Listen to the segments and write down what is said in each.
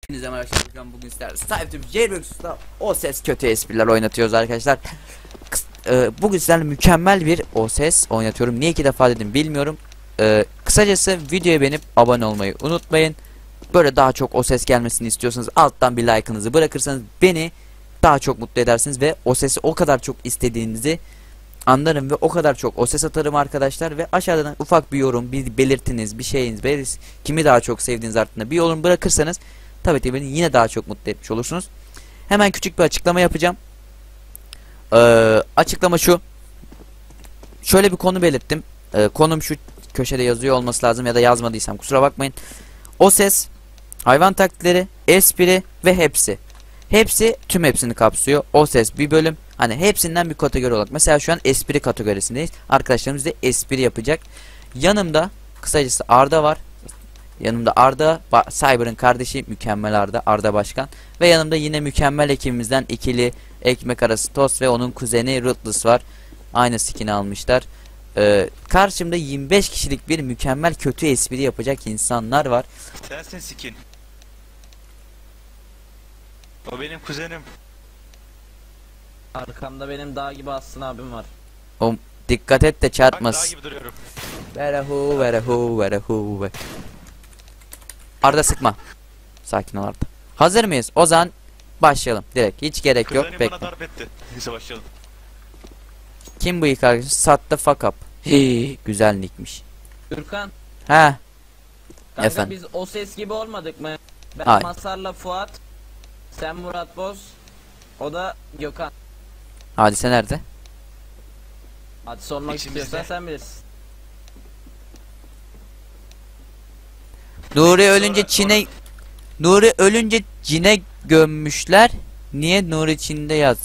Hepinize merhaba arkadaşlar. Bugün sizlerle Cybertube Jailbreakers'ta o ses kötü espriler oynatıyoruz arkadaşlar. Bugün sizlerle mükemmel bir o ses oynatıyorum. Niye iki defa dedim bilmiyorum. Kısacası videoyu beğenip abone olmayı unutmayın. Böyle daha çok o ses gelmesini istiyorsanız alttan bir like'ınızı bırakırsanız beni daha çok mutlu edersiniz ve o sesi o kadar çok istediğinizi anlarım ve o kadar çok o ses atarım arkadaşlar. Ve aşağıdan ufak bir yorum, bir belirtiniz, bir şeyiniz, kimi daha çok sevdiğiniz hakkında bir yorum bırakırsanız tabii ki beni yine daha çok mutlu etmiş olursunuz. Hemen küçük bir açıklama yapacağım. Açıklama şu. Şöyle bir konu belirttim. Konum şu köşede yazıyor olması lazım ya da yazmadıysam kusura bakmayın. O ses, hayvan taklitleri, espri ve hepsi. Hepsi tüm hepsini kapsıyor. O ses bir bölüm. Hani hepsinden bir kategori olarak. Mesela şu an espri kategorisindeyiz. Arkadaşlarımız da espri yapacak. Yanımda kısacası Arda var. Yanımda Arda, Cyber'ın kardeşi mükemmel Arda, Arda Başkan. Ve yanımda yine mükemmel ekibimizden ikili ekmek arası tost ve onun kuzeni Ruthless var. Aynı skin'i almışlar. Karşımda 25 kişilik bir mükemmel kötü espri yapacak insanlar var. Sensin skin. O benim kuzenim. Arkamda benim dağ gibi Aslan abim var. O dikkat et de Bak dağ çarpmasın. gibi duruyorum. Verehu verehu verehu ve. Arda sıkma. Sakin ol Arda. Hazır mıyız? O zaman başlayalım. Direkt hiç gerek yok. Kuzenim Bekle. bana darp etti. Neyse başlayalım. Kim bu ilk arkadaş? Sattı fuck up. Hii, güzel nickmiş. Gürkan, He. kanka Efendim? biz o ses gibi olmadık mı? Ben Hayır. Masar'la Fuat, sen Murat Boz, o da Gökhan. Hadise nerede? Hadi sormak İçimizde. istiyorsan sen bilirsin. Nuri Sonra- ölünce Çin'e Nuri ölünce Çin'e gömmüşler. Niye Nuri Çin'de yaz?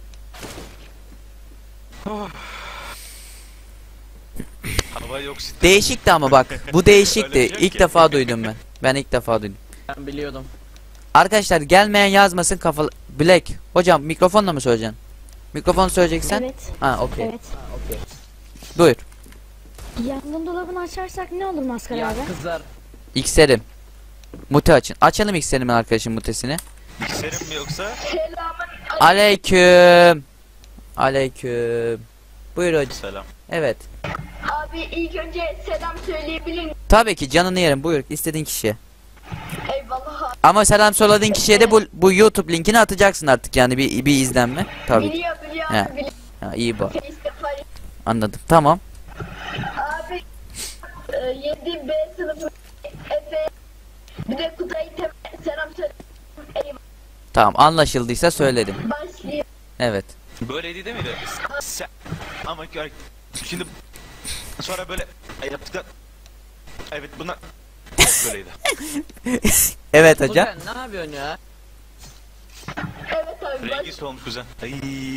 Hava yok sit. Değişikti ama bak. Bu değişikti. Öyle bir şey İlk ki. defa duydum ben. Ben ilk defa duydum. Ben biliyordum. Arkadaşlar gelmeyen yazmasın kafalı. Black. Hocam mikrofonla mı söyleyeceksin? Mikrofonu söyleyeceksen. Evet. Ha okey. Evet. Okey. Buyur. Yangın dolabını açarsak ne olur Maskara Ya abi? kızlar, X'erim. Mute açın. Açalım X'erimin arkadaşım mutesini. Bilgisayarım mı yoksa? Aleyküm. Aleyküm. Buyur hocam. Selam. Evet. Abi ilk önce selam söyleyebilir miyim? Tabii ki canını yerim. Buyur istediğin kişiye. Eyvallah abi. Ama selam söylediğin kişiye de bu YouTube linkini atacaksın artık yani bir izlenme. Tabii ki. Biliyor He. abi biliyor. Ha, iyi bak. Face'te falan. Anladım. Tamam. Abi 7B sınıfı Efe bir de Kutay'a selam söyle. Eyvallah. Tamam anlaşıldıysa söyledim. Başlıyor. Evet. Böyleydi değil miydi? Sen... Ama şimdi sonra böyle yaptıklar. Evet bunlar böyleydi. Evet hocam. Kuzen ne yapıyorsun ya? Evet abi Rengi solmuş kuzen. Ay.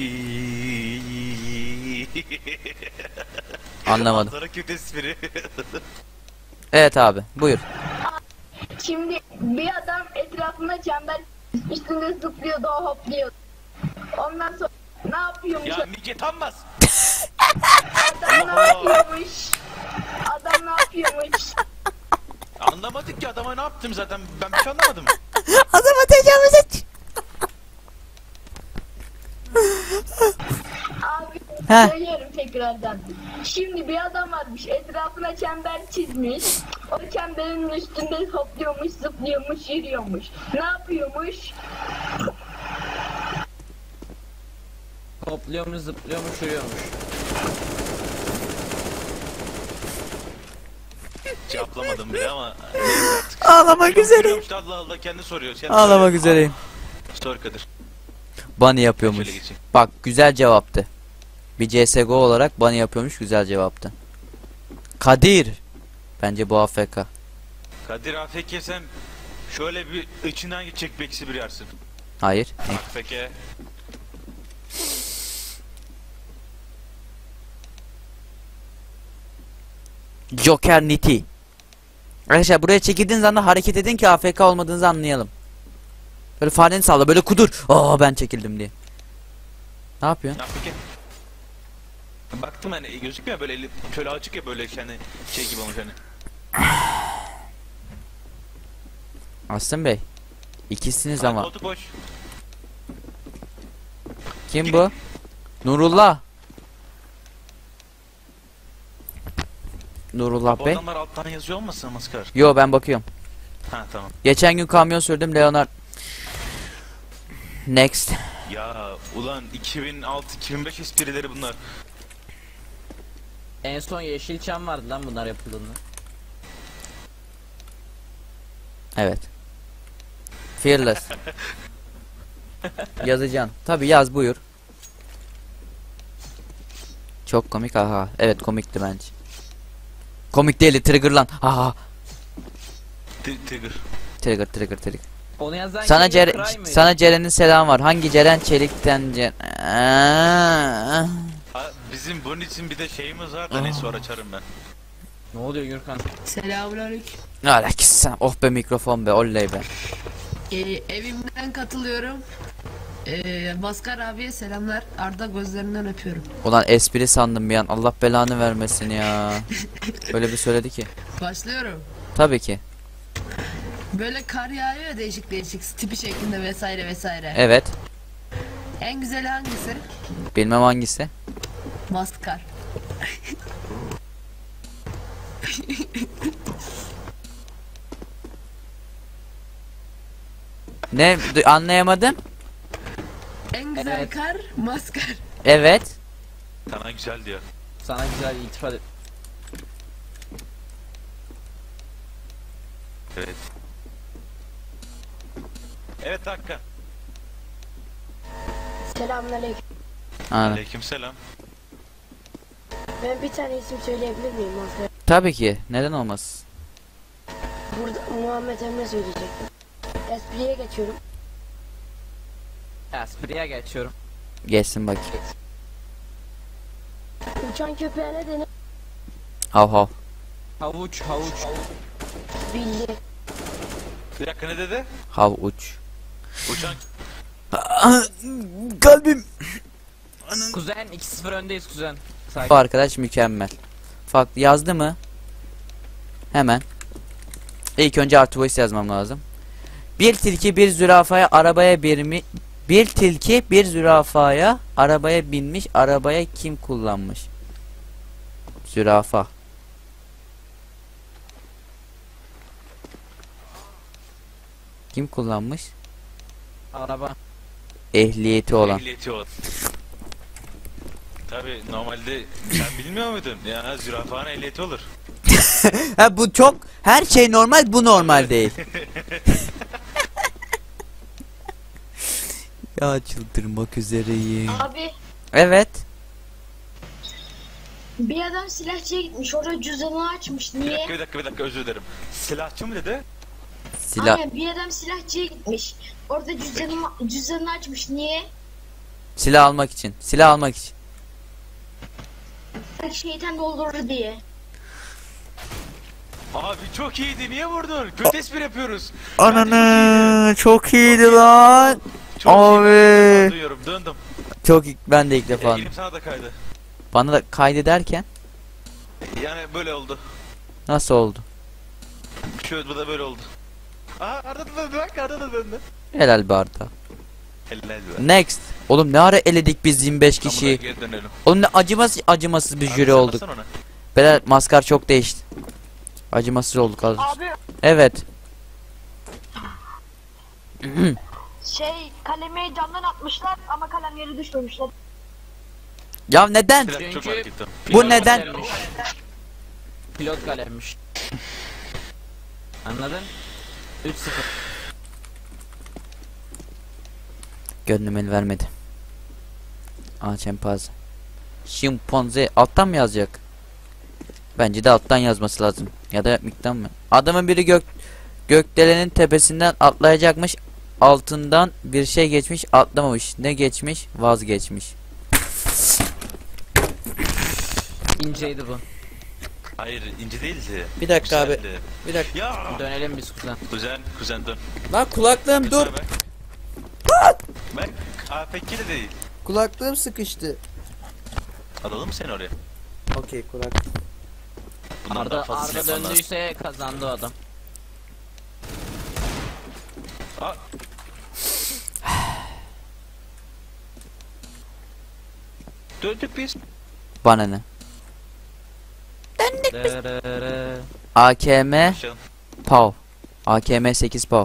Anlamadım. Manzara kötü espri. Evet abi. Buyur. Şimdi bir adam etrafına çember üstünde zıplıyordu o hopluyordu. Ondan sonra ne yapıyormuş? Ya Mike tanmaz. Adam ne yapıyormuş? Adam ne yapıyormuş? Anlamadık ki adama ne yaptım zaten ben bir şey anlamadım. Adama tecavüz et. Abi Heh. söylüyorum tekrardan. Şimdi bir adam varmış etrafına çember çizmiş. O çemberin üstünde hopluyormuş, zıplıyormuş, yürüyormuş. Ne yapıyormuş? Hopluyormuş, zıplıyormuş, yürüyormuş. Cevaplamadım bile ama. Ağlamak üzereyim. Soruyormuş, Allah Allah kendi soruyor. Kendi Ağlamak soruyor. üzereyim. Sor Kadir. Bunny yapıyormuş. Şöyle geçeyim. Bak güzel cevaptı. Bir CSGO olarak bunny yapıyormuş güzel cevaptı. Kadir. Bence bu AFK. Kadir AFK sen şöyle bir içinden geçecek bir eksi bir yersin. Hayır. AFK. Joker Niti. Arkadaşlar buraya çekildiğiniz anda hareket edin ki AFK olmadığınızı anlayalım. Böyle fareni salla böyle kudur. Aa ben çekildim diye. Ne yapıyorsun? AFK. Baktım hani gözükmüyor böyle eli şöyle açık ya böyle hani şey gibi olmuş hani. Aslan Bey. İkisiniz Ama. ama. Koltuk boş. Kim bu? Nurullah. Nurullah Bu Bey. adamlar alttan yazıyor olmasın maskar? Yo, ben bakıyorum. Ha tamam. Geçen gün kamyon sürdüm Leonard. Next. Ya ulan 2006-2005 esprileri bunlar. En son Yeşilçam vardı lan bunlar yapıldığında. Evet. Fearless. Yazacaksın. Tabi yaz, buyur. Çok komik, aha. Evet, komikti bence. Komik değil, trigger lan. Aha. Trigger. Trigger. Onu yazan Sana kim? Ceren, Cry mıydı? sana Ceren'in selamı var. Hangi Ceren? Çelik'ten Ha, bizim bunun için bir de şeyimiz var da neyse sonra açarım ben. Ne oluyor Gürkan? Selamünaleyküm. Aleykümselam. Oh be, mikrofon be, oley be. Evimden katılıyorum. Maskar abiye selamlar. Arda gözlerinden öpüyorum. Ulan espri sandım bir an. Allah belanı vermesin ya. Öyle bir söyledi ki. Başlıyorum. Tabii ki. Böyle kar yağıyor ya, değişik değişik tipi şeklinde vesaire vesaire. Evet. En güzeli hangisi? Bilmem hangisi. Maskar. Ne? Anlayamadım. En güzel Evet. kar maskar. Evet. Sana güzel diyor. Sana güzel iltifat et. Evet. Evet Hakkı. Selamünaleyküm. Anladım. Aleykümselam. Ben bir tane isim söyleyebilir miyim Maskar? Tabii ki. Neden olmaz? Burada Muhammed Emre söyleyecektim. Espriye geçiyorum. Espriye geçiyorum. Geçsin bak. Uçan köpeğe ne denir? Hav hav. Havuç. Bildi. Bir dakika ne dedi? Hav uç. Uçan Kalbim. Kuzen 2-0 öndeyiz kuzen. Bu Sakin. arkadaş mükemmel. Farklı yazdı mı? Hemen. İlk önce artı voice yazmam lazım. Bir tilki bir zürafaya arabaya bir tilki bir zürafaya arabaya binmiş. Arabaya kim kullanmış? Zürafa. Kim kullanmış? Araba. Ehliyeti olan. ehliyeti olan. Tabi normalde sen bilmiyor muydun? Ya zürafanın ehliyeti olur. Ha, bu çok, her şey normal, bu normal değil. Ya çıldırmak üzereyim. Abi Evet. bir adam silahçıya gitmiş. Orada cüzdanını açmış. Bir Niye? dakika bir dakika bir dakika özür dilerim. Silahçı mı dedi? Silah. Aynen, bir adam silahçıya gitmiş. Orada cüzdanını açmış. Niye? Silah almak için. Silah almak için. Şeytan doldurur diye. Abi çok iyiydi niye vurdun? Kötü espri yapıyoruz. Ananı çok iyiydi lan. Çok Abi. iyi. Duyuyorum döndüm. Çok, ben de ilk defa. Elim sana da kaydı. Bana da kaydederken Yani böyle oldu. nasıl oldu? Şöyle bu da böyle oldu. Aa Arda da döndü bak Arda da döndü. Helal be Arda. Helal be. Next. Oğlum ne ara eledik biz 25 Tamam, kişiyi. geri dönelim. Oğlum ne acımasız bir Abi, jüri sen olduk. bassana ona. Beyler maskar çok değişti. Acımasız olduk az. Abi Evet. kalemi camdan atmışlar ama kalem yere düşmemişler. Ya neden? Bir dakika, çok Çünkü- merak ettim. Bu neden? kalemmiş. Pilot kalemmiş. Anladın? 3-0. Gönlüm el vermedi. Aa, çempanze. Şimpanze alttan mı yazacak? Bence de alttan yazması lazım. Ya da miktan mı? Adamın biri gökdelenin tepesinden atlayacakmış. Altından bir şey geçmiş, atlamamış. Ne geçmiş? Vazgeçmiş. İnceydi bu. Hayır ince değildi. Bir dakika abi. Güzeldi. Bir dakika. Ya. Dönelim biz kuzen. Kuzen dön. Lan kulaklığım dur. Ben AFK de değil. Kulaklığım sıkıştı. Alalım mı seni oraya? Okey, kulak. Bundan daha Arda fazlasını yapman lazım. döndüyse kazandı o adam. Aa, Döndük biz. Bana ne? Dırırı. AKM Başlayalım. PAV. AKM 8 PAV.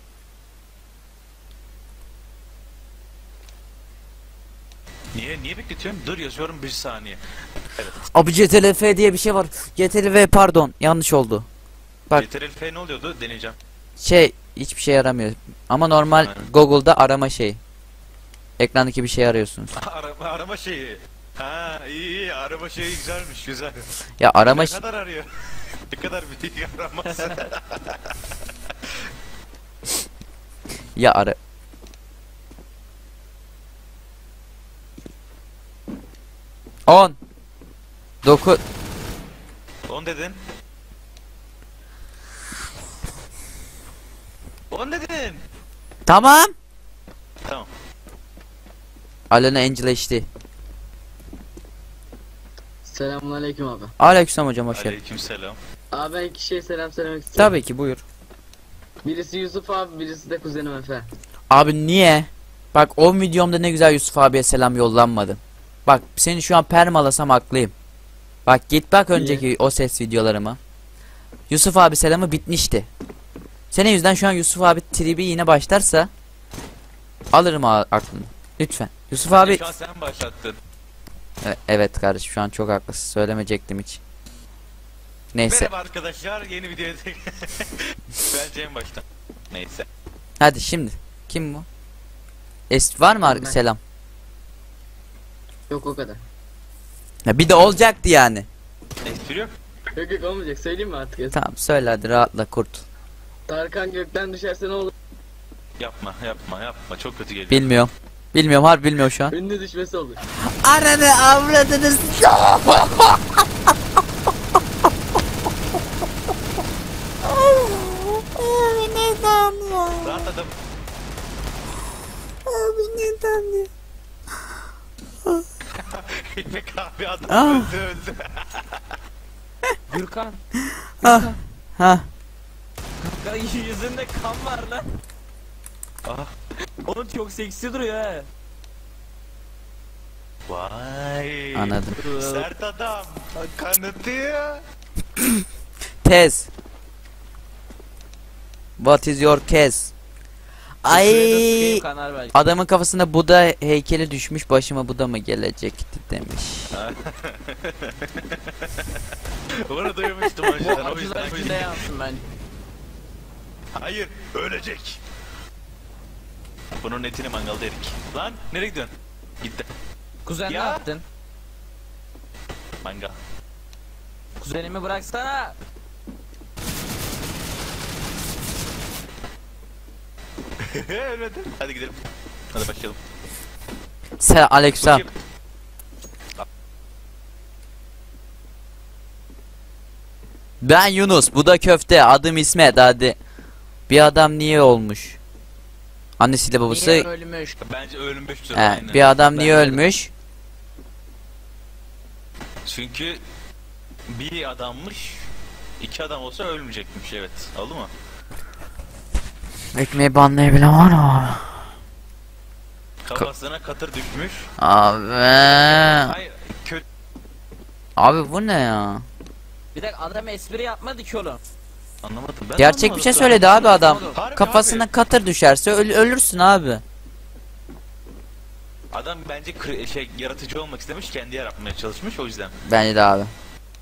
Niye bekletiyorsun? Dur yazıyorum bir saniye. Evet. Abi CTRL-F diye bir şey var. CTRL-V pardon. Yanlış oldu. Bak. CTRL-F ne oluyordu? Deneyeceğim. Hiçbir şey yaramıyor. Ama normal Aynen. Google'da arama şeyi. Ekrandaki bir şey arıyorsunuz. Arama şeyi. Ha iyi arama şeyi güzelmiş güzel. Ya arama Ne kadar arıyor? Ne kadar büyük araması. ya ara 10 9 10 dedin. 10 dedin. Tamam. Tamam. Alena Angela HD. Selamünaleyküm abi. Aleykümselam hocam hoş geldin. Aleykümselam. Abi ben iki şey selam söylemek istiyorum. Tabii ki buyur. Birisi Yusuf abi, birisi de kuzenim Efe. Abi niye? Bak o videomda ne güzel Yusuf abiye selam yollanmadı. Bak seni şu an permalasam haklıyım. Bak git bak önceki o ses videolarıma. Yusuf abi selamı bitmişti. Senin yüzden şu an Yusuf abi tribi yine başlarsa alırım aklını. Lütfen. Yusuf abi Şu an sen başlattın. evet kardeşim şu an çok haklısın. Söylemeyecektim hiç. Neyse. Merhaba arkadaşlar yeni videoya bence en baştan. Neyse. Hadi şimdi. Kim bu? Var mı Ben. selam? Yok o kadar. Ya bir de olacaktı yani. Espri yok. Yok yok olmayacak, söyleyeyim mi artık? Tamam söyle hadi rahatla kurt. Tarkan gökten düşerse ne olur? Yapma çok kötü geliyor. Bilmiyorum. Bilmiyorum harbi bilmiyorum şu an. Önüne düşmesi olur. Ananı avradınız. Neden ya? Rahatladım. Abi neden ya? İpek abi adam Ah. öldü. Gürkan. Ah. Ha. Ya yüzünde kan var lan. Ah. Onun çok seksi duruyor he. Vay. Anladım. Sert adam. Kanıtıyor. Tez. What is your case? Şuraya da Ay. sıkayım kanar belki. Adamın kafasında Buda heykeli düşmüş, başıma Buda mı gelecekti demiş. Onu duymuştum Bu önceden o acılar yüzden. içinde yansın ben. Hayır ölecek. Bunun etini mangalda yedik. Lan nereye gidiyorsun? Gitti. Kuzen ne Ya. yaptın? Mangal. Kuzenimi bıraksana. Ölmedim. Hadi gidelim. Hadi başlayalım. Selam aleykümselam. Bakayım. Ben Yunus, bu da köfte, adım İsmet hadi. Bir adam niye olmuş? Annesiyle babası. Niye ölmüş? Bence ölmüştür. He, Aynen. bir adam niye Bence de. ölmüş? Çünkü bir adammış. İki adam olsa ölmeyecekmiş evet. Oldu mu? Ekmeği banlayabilen var mı? Kafasına katır düşmüş. Abi. Hayır kötü. Abi bu ne ya? Bir dakika adam espri yapmadı ki oğlum. Anlamadım. Ben Gerçek bir anlamadım. şey söyledi abi adam. Harbi Kafasına abi. katır düşerse ölürsün abi. Adam bence yaratıcı olmak istemiş, kendi yaratmaya çalışmış o yüzden. Bence de abi.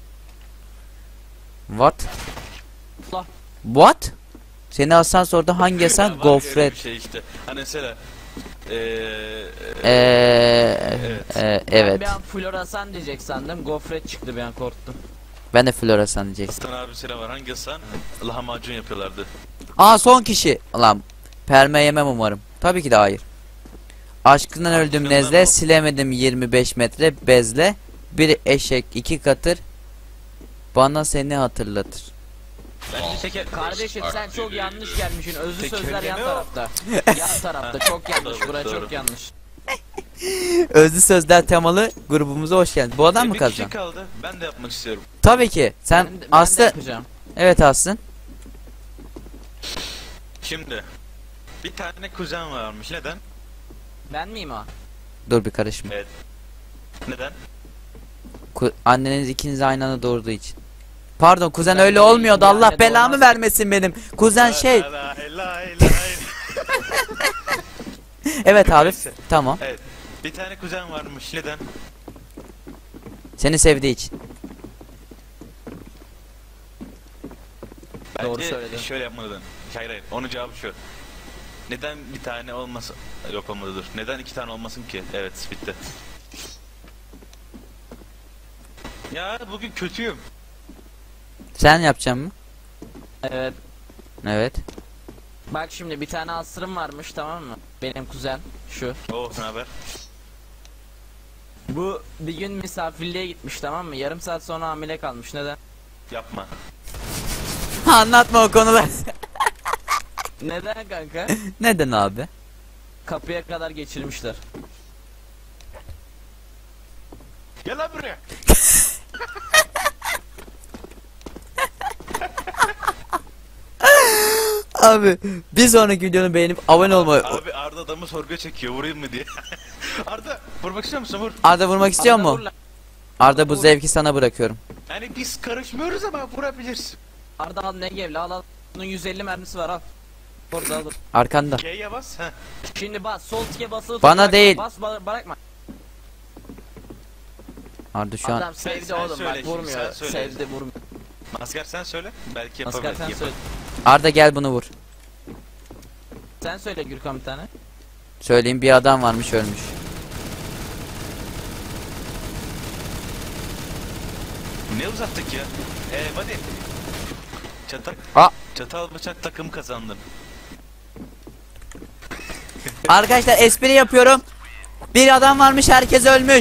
What? Allah. What? Seni asansörde hangi Ya esen? var ya öyle Gofret. bir şey işte. Hani mesela Evet. Ben bir an floresan diyecek sandım. Gofret çıktı bir an korktum. Ben de floresan diyeceksin. Hasan abi selam var. Hangi Hasan? Lahmacun yapıyorlardı. Aa son kişi. Lan perme yemem umarım. Tabii ki de hayır. Aşkından öldüm Aşkından nezle, o. silemedim 25 metre bezle. Bir eşek, iki katır. Bana seni hatırlatır. Bence teker... Kardeşim sen çok yanlış gelmişsin. Özlü Tekerleme sözler yan o. tarafta. Yan tarafta çok yanlış. Doğru, Bura doğru. çok yanlış. Özlü sözler temalı grubumuza hoş geldin. Bu adam mı Bir kişi kazan? kaldı. Ben de yapmak istiyorum. Tabii ki. Sen Ben de Aslı. yapacağım. Evet Aslı. Şimdi bir tane kuzen varmış. Neden? Ben miyim o? Dur bir karışma. Evet. Neden? Anneniz ikiniz aynı anda doğurduğu için. Pardon kuzen Ben öyle de olmuyordu. yani Allah belamı doğmaz. vermesin benim. Kuzen şey. Lay lay lay lay. Evet Arif. Neyse. Tamam. Evet. Bir tane kuzen varmış. Neden? Seni sevdiği için. Doğru Bence söyledin. şöyle yapmalıydın. Hayır. Onun cevabı şu. Neden bir tane olmasın? Yok olmadı dur. Neden 2 tane olmasın ki? Evet bitti. Ya bugün kötüyüm. Sen yapacaksın mı? Evet. Evet. Bak şimdi bir tane asırım varmış, tamam mı? Benim kuzen şu. Oh ne haber? Bu bir gün misafirliğe gitmiş, tamam mı? Yarım saat sonra hamile kalmış. Neden? Yapma. Anlatma o konuları. Neden kanka? Neden abi? Kapıya kadar geçirmişler. Gel lan buraya. Abi bir sonraki videonu beğenip abone olmayı. Abi Arda adamı sorguya çekiyor. Vurayım mı diye. Arda vurmak istiyor musun? Vur. Arda vurmak istiyor Arda mu? vur lan. Arda bu zevki sana bırakıyorum. Yani biz karışmıyoruz ama vurabilirsin. Arda al ne gevle, al al. Bunun 150 mermisi var, al. Orada al. Arkanda. G'ye bas. Heh. Şimdi bas, sol tike basılı tut, Bana bırakma. değil. Bas bırakma. Arda şu an Adam sevdi sen oğlum, söyle bak şimdi, vurmuyor. sen söyle. Sevdi, vurmuyor. Maskar sen söyle. Belki Maskar yapabilir. sen söyle. Arda gel bunu vur. Sen söyle Gürkan bir tane. Söyleyeyim bir adam varmış ölmüş. Ne uzattık ya? Hadi. Çatak. Aa. Çatal bıçak takım kazandım. Arkadaşlar espri yapıyorum. Bir adam varmış herkes ölmüş.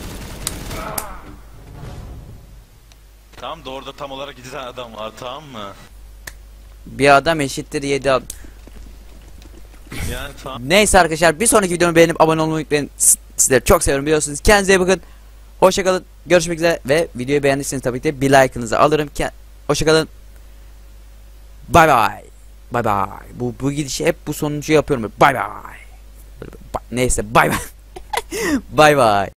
Tamam da orada tam olarak 2 tane adam var, tamam mı? Bir adam eşittir 7 adam. Yani tamam. Neyse arkadaşlar bir sonraki videomu beğenip abone olmayı unutmayın. Sizleri çok seviyorum biliyorsunuz. Kendinize iyi bakın. Hoşçakalın. Görüşmek üzere ve videoyu beğendiyseniz tabii ki de bir like'ınızı alırım. Hoşçakalın. Bay bay. Bay bay. Bu gidişi hep bu sonuncu yapıyorum. Bay bay. Neyse bay bay. Bay bay.